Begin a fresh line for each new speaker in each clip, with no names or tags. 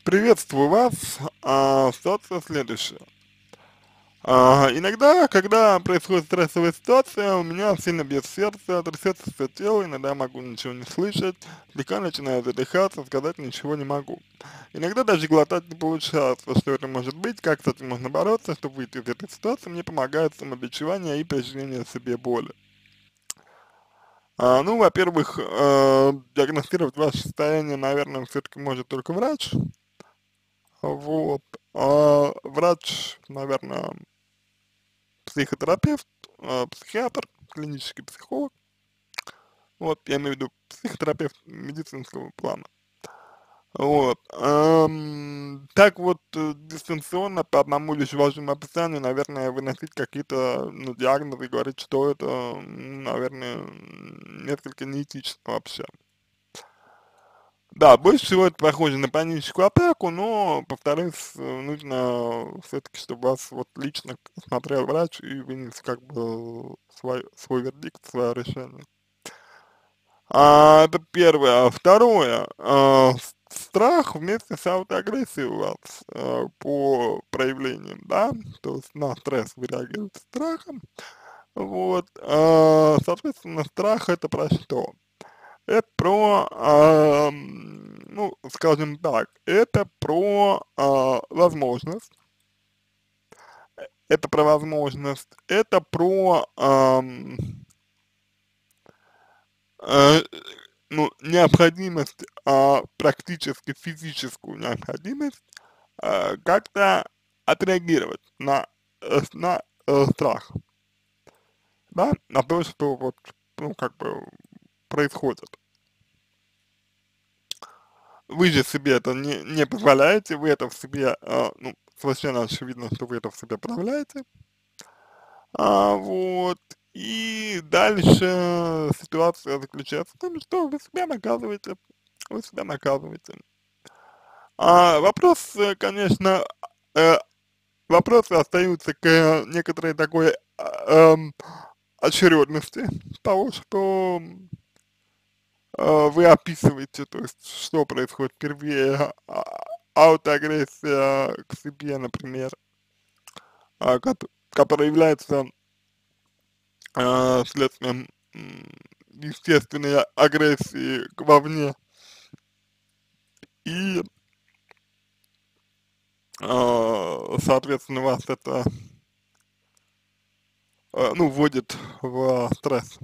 Приветствую вас. Ситуация следующая. Иногда, когда происходит стрессовая ситуация, у меня сильно бьет сердце, трясется все тело, иногда я могу ничего не слышать, слегка начинаю задыхаться, сказать ничего не могу. Иногда даже глотать не получается. Что это может быть, как с этим можно бороться, чтобы выйти из этой ситуации, мне помогает самобичевание и причинение себе боли. Ну, во-первых, диагностировать ваше состояние, наверное, все-таки может только врач. Вот. Врач, наверное, психотерапевт, психиатр, клинический психолог. Вот, я имею в виду психотерапевт медицинского плана. Вот. Так вот, дистанционно по одному лишь вашему описанию, наверное, выносить какие-то, ну, диагнозы и говорить, что это, наверное, несколько неэтично вообще. Да, больше всего это похоже на паническую атаку, но, повторюсь, нужно все-таки, чтобы вас вот лично осмотрел врач и вынес как бы свой вердикт, свое решение. Это первое. А второе, страх вместе с аутоагрессией у вас по проявлениям, да, то есть на стресс вы реагируете страхом, вот, соответственно, страх это про что? Это про, ну, скажем так, это про возможность, это про, э, ну, необходимость, практически физическую необходимость как-то отреагировать на страх, да, на то, что вот, ну, как бы происходит. Вы же себе это не позволяете, вы это в себе, ну, совершенно очевидно, что вы это в себе подавляете. Вот. И дальше ситуация заключается в том, что вы себя наказываете. Вы себя наказываете. Вопрос, конечно, э, вопросы остаются к некоторой такой очередности того, что вы описываете, то есть что происходит впервые, аутоагрессия к себе, например, которая является следствием естественной агрессии вовне, и, соответственно, вас это, ну, вводит в стресс.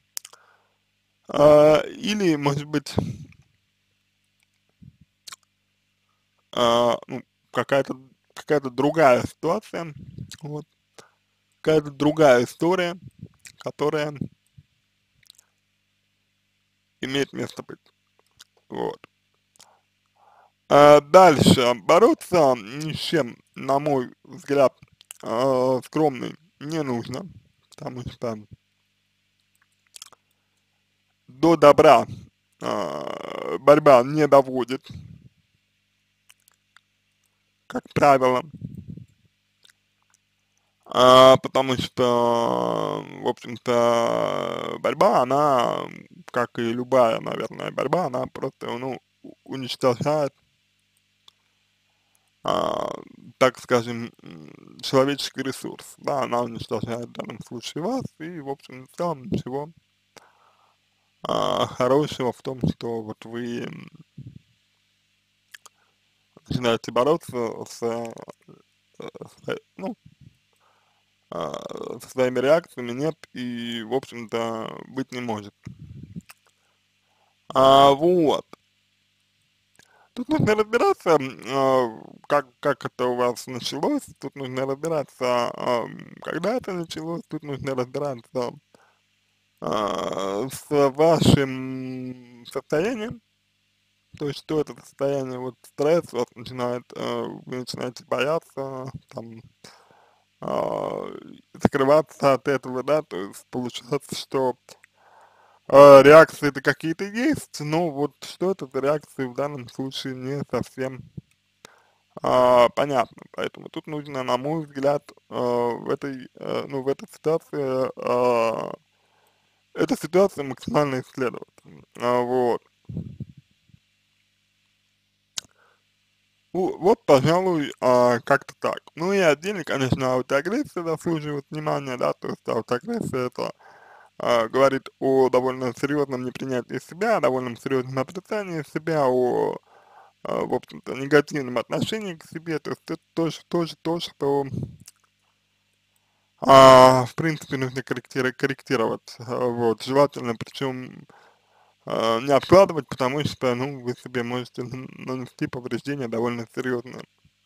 Или, может быть, ну, какая-то какая-то другая ситуация, вот, какая-то другая история, которая имеет место быть. Вот. Дальше. Бороться ни с чем, на мой взгляд, скромный, не нужно, потому что до добра борьба не доводит, как правило, потому что, в общем-то, борьба, она, как и любая, наверное, борьба, она просто, ну, уничтожает, а, так скажем, человеческий ресурс, да, она уничтожает в данном случае вас, и, в общем, в целом ничего хорошего в том, что вот вы начинаете бороться ну, со своими реакциями, нет, и, в общем-то, быть не может. Вот. Тут нужно разбираться, как это у вас началось, тут нужно разбираться, когда это началось, тут нужно разбираться с вашим состоянием, то есть что это состояние, вот стресс вас начинает, вы начинаете бояться, там, а, закрываться от этого, да, то есть получается, что реакции-то какие-то есть, но вот что это за реакции в данном случае не совсем понятно, поэтому тут нужно, на мой взгляд, ну, в этой ситуации, эту ситуацию максимально исследовать, вот. Вот, пожалуй, как-то так. Ну и отдельно, конечно, аутоагрессия заслуживает внимания, да, то есть аутоагрессия это говорит о довольно серьезном непринятии себя, довольно серьезном отрицании себя, в общем-то, негативном отношении к себе, то есть это тоже то, что, в принципе, нужно корректировать, вот, желательно, причем не откладывать, потому что, ну, вы себе можете нанести повреждения довольно серьезные.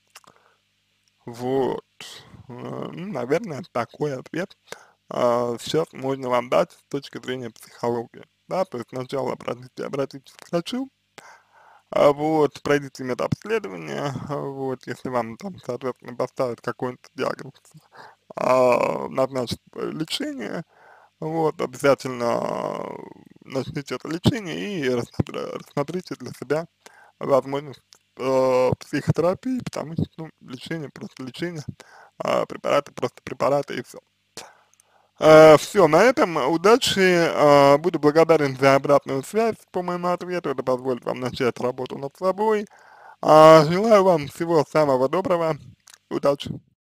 Вот, ну, наверное, такой ответ сейчас можно вам дать с точки зрения психологии, да, то есть сначала обратитесь к врачу, вот, пройдите медобследование, вот, если вам там, соответственно, поставят какой-то диагноз, назначат лечение, вот, обязательно начните это лечение и рассмотрите для себя возможность психотерапии, потому что, ну, лечение, просто лечение, препараты, просто препараты и все. Все, на этом удачи, буду благодарен за обратную связь по моему ответу, это позволит вам начать работу над собой. Желаю вам всего самого доброго, удачи.